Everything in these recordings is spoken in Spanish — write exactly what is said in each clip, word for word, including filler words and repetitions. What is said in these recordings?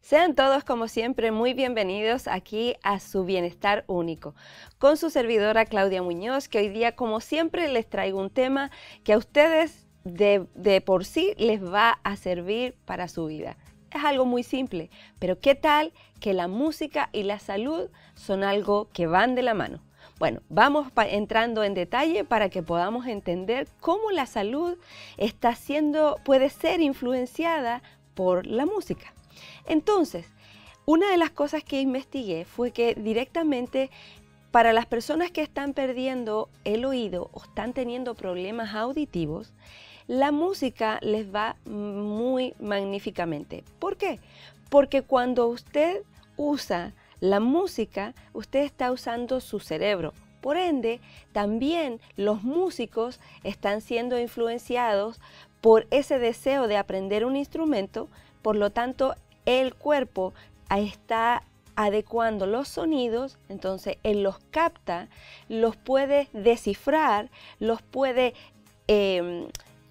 Sean todos, como siempre, muy bienvenidos aquí a Su Bienestar Único, con su servidora Claudia Muñoz, que hoy día, como siempre, les traigo un tema que a ustedes de, de por sí les va a servir para su vida. Es algo muy simple, pero ¿qué tal que la música y la salud son algo que van de la mano? Bueno, vamos entrando en detalle para que podamos entender cómo la salud está siendo, puede ser influenciada por la música. Entonces, una de las cosas que investigué fue que directamente para las personas que están perdiendo el oído o están teniendo problemas auditivos, la música les va muy magníficamente. ¿Por qué? Porque cuando usted usa la música, usted está usando su cerebro. Por ende, también los músicos están siendo influenciados por ese deseo de aprender un instrumento. Por lo tanto, el cuerpo está adecuando los sonidos, entonces él los capta, los puede descifrar, los puede eh,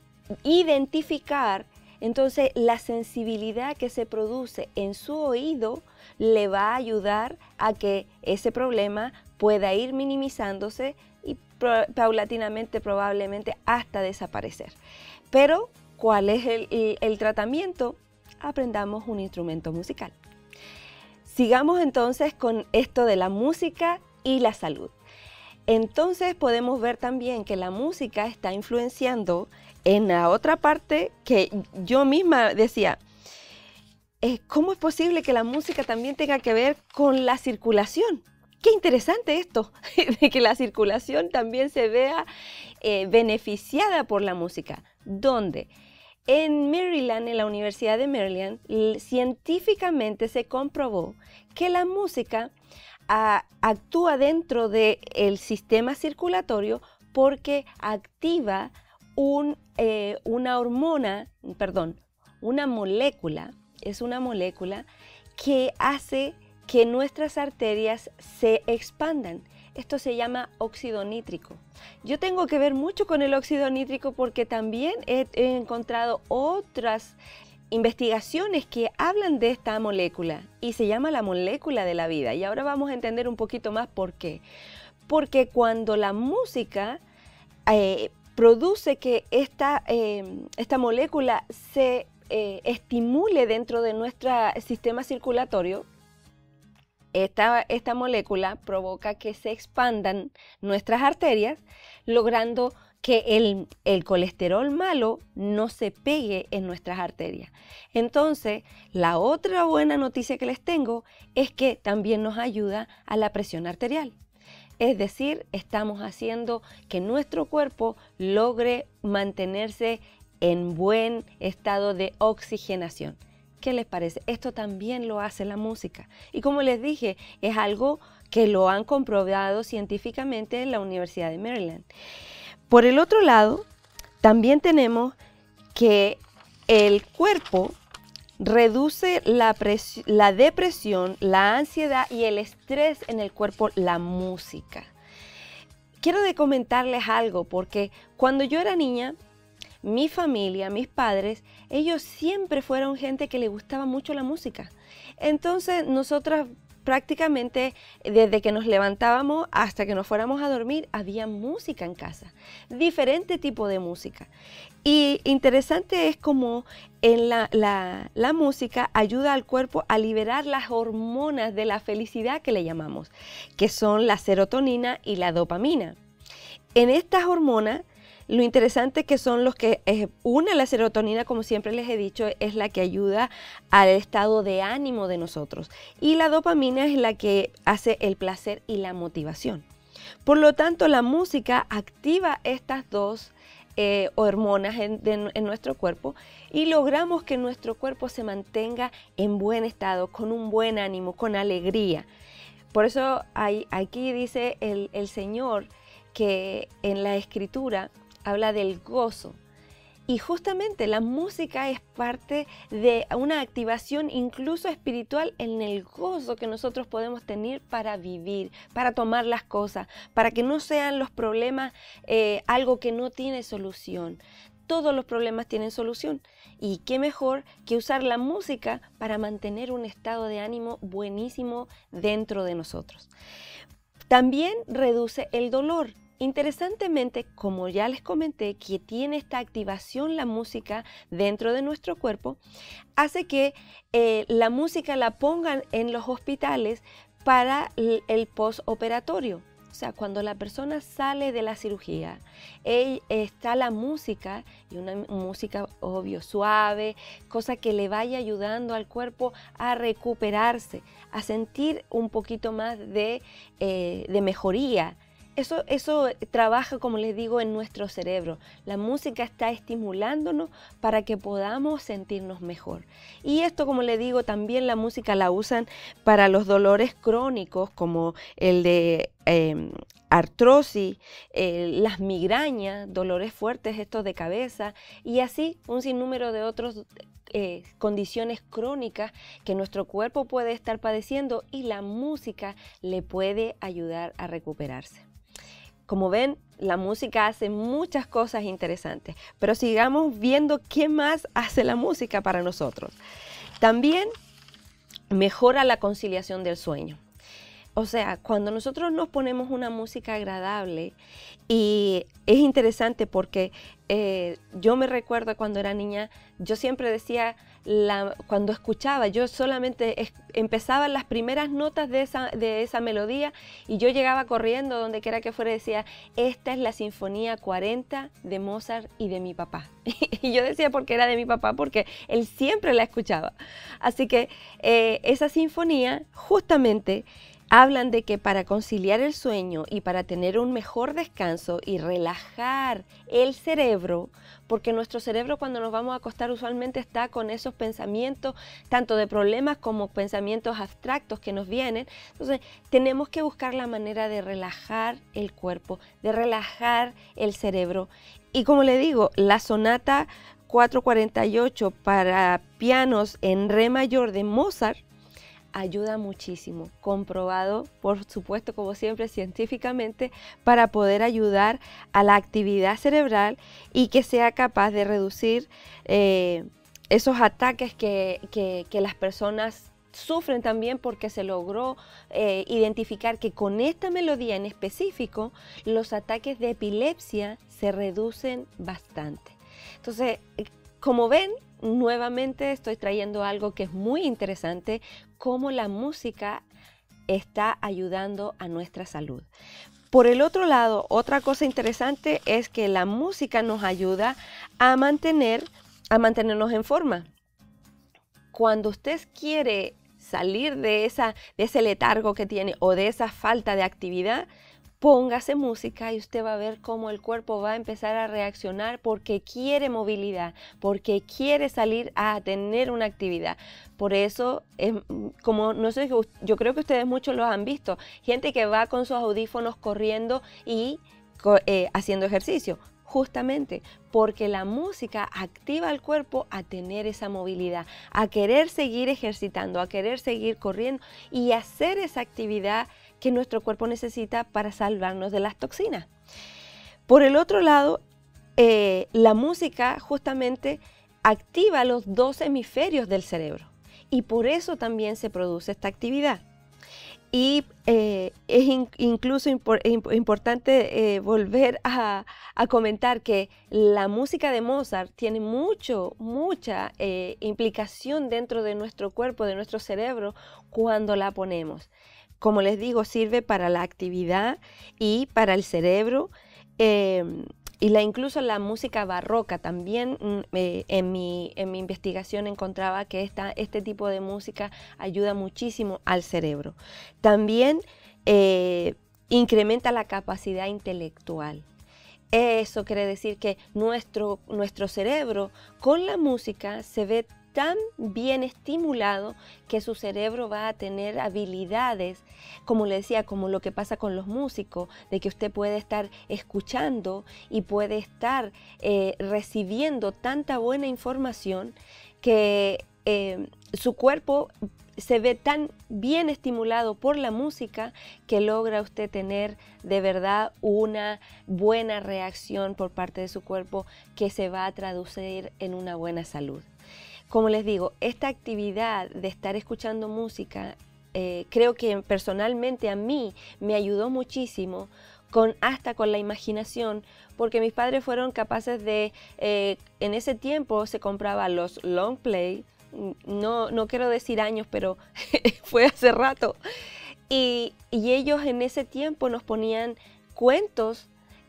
identificar. Entonces la sensibilidad que se produce en su oído le va a ayudar a que ese problema pueda ir minimizándose y paulatinamente probablemente hasta desaparecer. Pero, ¿cuál es el, el, el tratamiento? Aprendamos un instrumento musical. Sigamos entonces con esto de la música y la salud. Entonces podemos ver también que la música está influenciando en la otra parte que yo misma decía, ¿cómo es posible que la música también tenga que ver con la circulación? Qué interesante esto, de que la circulación también se vea eh, beneficiada por la música. ¿Dónde? En Maryland, en la Universidad de Maryland, científicamente se comprobó que la música a, actúa dentro del sistema circulatorio porque activa un, eh, una hormona, perdón, una molécula, es una molécula que hace que nuestras arterias se expandan. Esto se llama óxido nítrico. Yo tengo que ver mucho con el óxido nítrico porque también he, he encontrado otras investigaciones que hablan de esta molécula y se llama la molécula de la vida. Y ahora vamos a entender un poquito más por qué. Porque cuando la música eh, produce que esta, eh, esta molécula se eh, estimule dentro de nuestro sistema circulatorio, Esta, esta molécula provoca que se expandan nuestras arterias, logrando que el, el colesterol malo no se pegue en nuestras arterias. Entonces, la otra buena noticia que les tengo es que también nos ayuda a la presión arterial. Es decir, estamos haciendo que nuestro cuerpo logre mantenerse en buen estado de oxigenación. ¿Qué les parece? Esto también lo hace la música. Y como les dije, es algo que lo han comprobado científicamente en la Universidad de Maryland. Por el otro lado, también tenemos que el cuerpo reduce la, la depresión, la ansiedad y el estrés en el cuerpo, la música. Quiero de comentarles algo, porque cuando yo era niña, mi familia, mis padres, ellos siempre fueron gente que le gustaba mucho la música. Entonces, nosotras prácticamente desde que nos levantábamos hasta que nos fuéramos a dormir, había música en casa, diferente tipo de música. Y interesante es como en la, la, la música ayuda al cuerpo a liberar las hormonas de la felicidad que le llamamos, que son la serotonina y la dopamina. En estas hormonas, lo interesante que son los que, eh, una, la serotonina, como siempre les he dicho, es la que ayuda al estado de ánimo de nosotros. Y la dopamina es la que hace el placer y la motivación. Por lo tanto, la música activa estas dos eh, hormonas en, de, en nuestro cuerpo y logramos que nuestro cuerpo se mantenga en buen estado, con un buen ánimo, con alegría. Por eso hay, aquí dice el, el Señor que en la Escritura habla del gozo. Y justamente la música es parte de una activación incluso espiritual en el gozo que nosotros podemos tener para vivir, para tomar las cosas, para que no sean los problemas eh, algo que no tiene solución. todos los problemas tienen solución. Y qué mejor que usar la música para mantener un estado de ánimo buenísimo dentro de nosotros. También reduce el dolor. Interesantemente, como ya les comenté, que tiene esta activación la música dentro de nuestro cuerpo, hace que eh, la música la pongan en los hospitales para el, el postoperatorio. O sea, cuando la persona sale de la cirugía, él, está la música, y una música, obvio, suave, cosa que le vaya ayudando al cuerpo a recuperarse, a sentir un poquito más de, eh, de mejoría. Eso, eso trabaja, como les digo, en nuestro cerebro. La música está estimulándonos para que podamos sentirnos mejor. Y esto, como les digo, también la música la usan para los dolores crónicos, como el de eh, artrosis, eh, las migrañas, dolores fuertes estos de cabeza, y así un sinnúmero de otros Eh, condiciones crónicas que nuestro cuerpo puede estar padeciendo, y la música le puede ayudar a recuperarse. Como ven, la música hace muchas cosas interesantes, pero sigamos viendo qué más hace la música para nosotros. También mejora la conciliación del sueño. O sea, cuando nosotros nos ponemos una música agradable, y es interesante porque eh, yo me recuerdo cuando era niña, yo siempre decía, la, cuando escuchaba, yo solamente es, empezaba las primeras notas de esa, de esa melodía, y yo llegaba corriendo donde quiera que fuera y decía, esta es la Sinfonía cuarenta de Mozart y de mi papá. Y yo decía porque era de mi papá, porque él siempre la escuchaba. Así que eh, esa sinfonía justamente hablan de que para conciliar el sueño y para tener un mejor descanso y relajar el cerebro, porque nuestro cerebro cuando nos vamos a acostar usualmente está con esos pensamientos, tanto de problemas como pensamientos abstractos que nos vienen. Entonces tenemos que buscar la manera de relajar el cuerpo, de relajar el cerebro. Y como le digo, la sonata cuatrocientos cuarenta y ocho para pianos en re mayor de Mozart ayuda muchísimo, comprobado, por supuesto, como siempre, científicamente, para poder ayudar a la actividad cerebral y que sea capaz de reducir eh, esos ataques que, que, que las personas sufren también, porque se logró eh, identificar que con esta melodía en específico los ataques de epilepsia se reducen bastante. Entonces, como ven, nuevamente estoy trayendo algo que es muy interesante, cómo la música está ayudando a nuestra salud. Por el otro lado, otra cosa interesante es que la música nos ayuda a mantener, a mantenernos en forma. Cuando usted quiere salir de, esa, de ese letargo que tiene o de esa falta de actividad, póngase música y usted va a ver cómo el cuerpo va a empezar a reaccionar, porque quiere movilidad, porque quiere salir a tener una actividad. Por eso, es, como no sé, yo creo que ustedes muchos lo han visto, gente que va con sus audífonos corriendo y eh, haciendo ejercicio. Justamente porque la música activa al cuerpo a tener esa movilidad, a querer seguir ejercitando, a querer seguir corriendo y hacer esa actividad que nuestro cuerpo necesita para salvarnos de las toxinas. Por el otro lado, eh, la música justamente activa los dos hemisferios del cerebro, y por eso también se produce esta actividad. Y eh, es in, incluso impor, imp, importante eh, volver a, a comentar que la música de Mozart tiene mucho, mucha eh, implicación dentro de nuestro cuerpo, de nuestro cerebro, cuando la ponemos. Como les digo, sirve para la actividad y para el cerebro. Eh, y la, incluso la música barroca también, eh, en, mi, en mi investigación encontraba que esta, este tipo de música ayuda muchísimo al cerebro. También eh, incrementa la capacidad intelectual. Eso quiere decir que nuestro, nuestro cerebro con la música se ve tan bien estimulado que su cerebro va a tener habilidades, como le decía, como lo que pasa con los músicos, de que usted puede estar escuchando y puede estar eh, recibiendo tanta buena información que eh, su cuerpo se ve tan bien estimulado por la música que logra usted tener de verdad una buena reacción por parte de su cuerpo que se va a traducir en una buena salud. Como les digo, esta actividad de estar escuchando música, eh, creo que personalmente a mí me ayudó muchísimo, con, hasta con la imaginación, porque mis padres fueron capaces de, eh, en ese tiempo se compraban los long play, no, no quiero decir años, pero fue hace rato, y, y ellos en ese tiempo nos ponían cuentos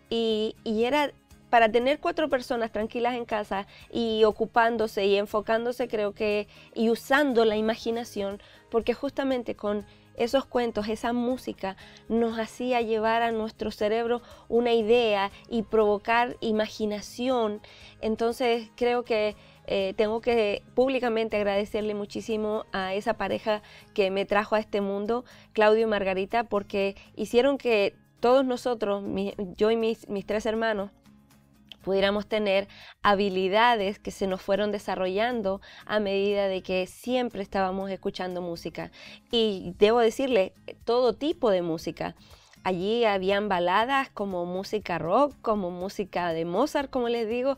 y, y era para tener cuatro personas tranquilas en casa y ocupándose y enfocándose, creo que, y usando la imaginación, porque justamente con esos cuentos, esa música nos hacía llevar a nuestro cerebro una idea y provocar imaginación. Entonces creo que eh, tengo que públicamente agradecerle muchísimo a esa pareja que me trajo a este mundo, Claudio y Margarita, porque hicieron que todos nosotros, mi, yo y mis, mis tres hermanos, pudiéramos tener habilidades que se nos fueron desarrollando a medida de que siempre estábamos escuchando música. Y debo decirle, todo tipo de música. Allí habían baladas como música rock, como música de Mozart, como les digo,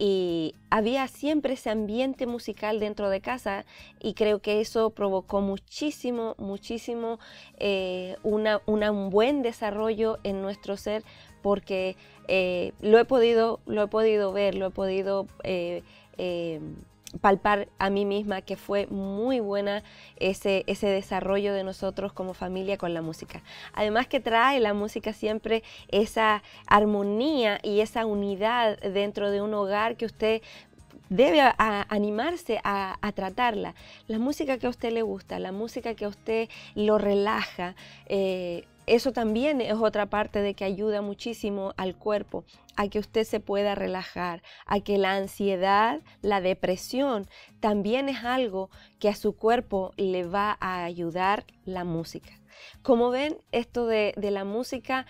y había siempre ese ambiente musical dentro de casa y creo que eso provocó muchísimo, muchísimo eh, una, una, un buen desarrollo en nuestro ser, porque eh, lo he podido, lo he podido ver, lo he podido eh, eh, palpar a mí misma, que fue muy buena ese, ese desarrollo de nosotros como familia con la música. Además que trae la música siempre esa armonía y esa unidad dentro de un hogar que usted debe a, a animarse a, a tratarla. La música que a usted le gusta, la música que a usted lo relaja, eh, eso también es otra parte de que ayuda muchísimo al cuerpo a que usted se pueda relajar, a que la ansiedad, la depresión, también es algo que a su cuerpo le va a ayudar la música. Como ven, esto de, de la música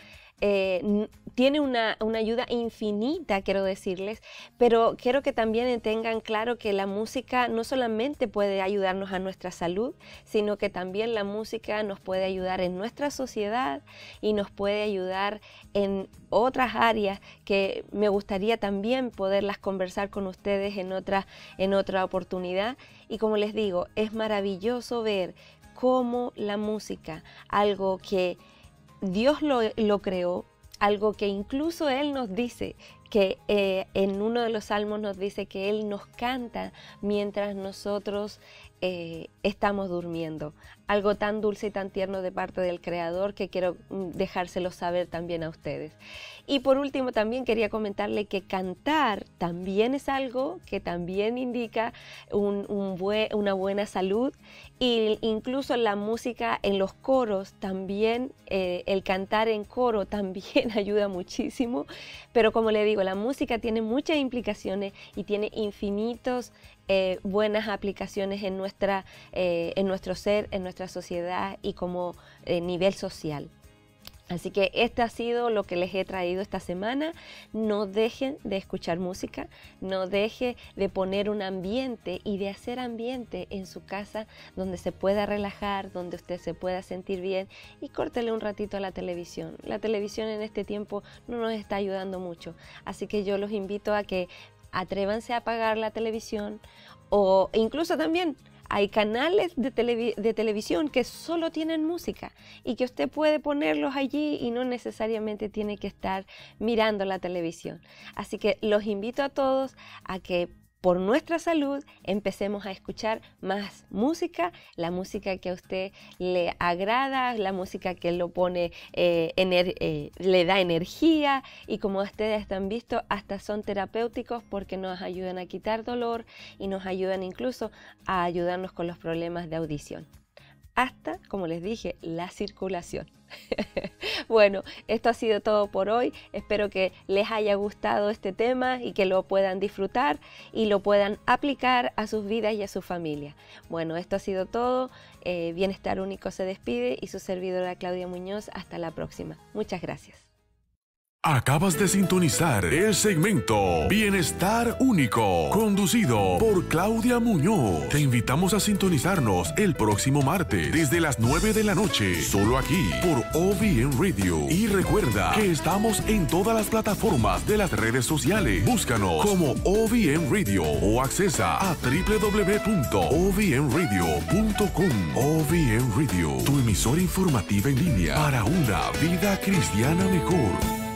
Eh, tiene una, una ayuda infinita, quiero decirles, pero quiero que también tengan claro que la música no solamente puede ayudarnos a nuestra salud, sino que también la música nos puede ayudar en nuestra sociedad y nos puede ayudar en otras áreas que me gustaría también poderlas conversar con ustedes en otra, en otra oportunidad. Y como les digo, es maravilloso ver cómo la música, algo que Dios lo, lo creó, algo que incluso Él nos dice, que eh, en uno de los salmos nos dice que Él nos canta mientras nosotros eh, estamos durmiendo. Algo tan dulce y tan tierno de parte del Creador que quiero dejárselo saber también a ustedes. Y por último también quería comentarle que cantar también es algo que también indica un, un buen, una buena salud, e incluso la música en los coros también, eh, el cantar en coro también ayuda muchísimo, pero como le digo, la música tiene muchas implicaciones y tiene infinitos eh, buenas aplicaciones en, nuestra, eh, en nuestro ser, en nuestra sociedad y como eh, nivel social. Así que este ha sido lo que les he traído esta semana. No dejen de escuchar música, no dejen de poner un ambiente y de hacer ambiente en su casa donde se pueda relajar, donde usted se pueda sentir bien, y córtele un ratito a la televisión. La televisión en este tiempo no nos está ayudando mucho, así que yo los invito a que atrévanse a apagar la televisión, o incluso también hay canales de, televi de televisión que solo tienen música y que usted puede ponerlos allí y no necesariamente tiene que estar mirando la televisión. Así que los invito a todos a que por nuestra salud empecemos a escuchar más música, la música que a usted le agrada, la música que lo pone, eh, eh, le da energía, y como ustedes han visto, hasta son terapéuticos porque nos ayudan a quitar dolor y nos ayudan incluso a ayudarnos con los problemas de audición. Hasta, como les dije, la circulación. Bueno, esto ha sido todo por hoy. Espero que les haya gustado este tema y que lo puedan disfrutar y lo puedan aplicar a sus vidas y a su familia. Bueno, esto ha sido todo. Eh, Bienestar Único se despide y su servidora Claudia Muñoz. Hasta la próxima. Muchas gracias. Acabas de sintonizar el segmento Bienestar Único, conducido por Claudia Muñoz. Te invitamos a sintonizarnos el próximo martes desde las nueve de la noche, solo aquí por O V N Radio. Y recuerda que estamos en todas las plataformas de las redes sociales. Búscanos como O V N Radio o accesa a w w w punto o v n radio punto com. O V N Radio, tu emisora informativa en línea para una vida cristiana mejor.